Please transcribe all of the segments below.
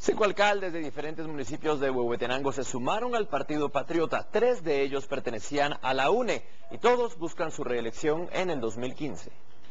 5 alcaldes de diferentes municipios de Huehuetenango se sumaron al Partido Patriota. 3 de ellos pertenecían a la UNE y todos buscan su reelección en el 2015.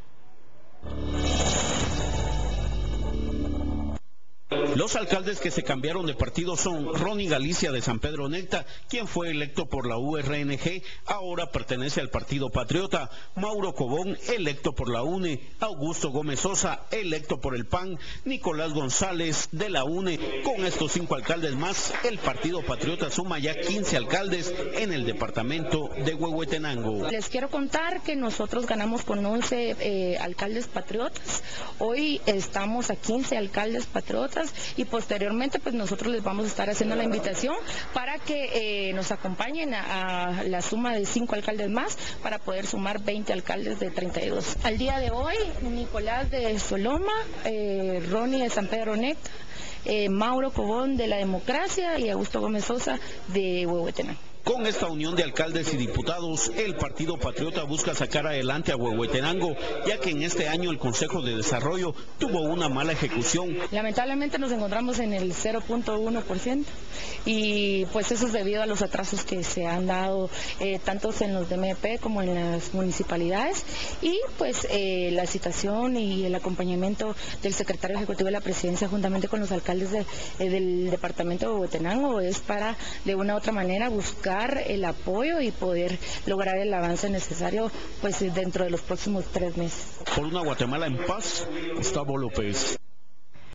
Los alcaldes que se cambiaron de partido son Ronnie Galicia de San Pedro Necta, quien fue electo por la URNG, ahora pertenece al Partido Patriota; Mauro Cobón, electo por la UNE; Augusto Gómez Sosa, electo por el PAN; Nicolás González de la UNE. Con estos 5 alcaldes más, el Partido Patriota suma ya 15 alcaldes en el departamento de Huehuetenango. Les quiero contar que nosotros ganamos con 11 alcaldes patriotas. Hoy estamos a 15 alcaldes patriotas y posteriormente pues nosotros les vamos a estar haciendo la invitación para que nos acompañen a la suma de 5 alcaldes más para poder sumar 20 alcaldes de 32. Al día de hoy, Nicolás de Soloma, Ronnie de San Pedro Necta, Mauro Cobón de la Democracia y Augusto Gómez Sosa de Huehuetenango. Con esta unión de alcaldes y diputados, el Partido Patriota busca sacar adelante a Huehuetenango, ya que en este año el Consejo de Desarrollo tuvo una mala ejecución. Lamentablemente nos encontramos en el 0.1% y pues eso es debido a los atrasos que se han dado tanto en los DMP como en las municipalidades, y pues la citación y el acompañamiento del secretario ejecutivo de la presidencia juntamente con los alcaldes del departamento de Huehuetenango es para de una u otra manera buscar el apoyo y poder lograr el avance necesario pues dentro de los próximos 3 meses. Por una Guatemala en paz, Gustavo López.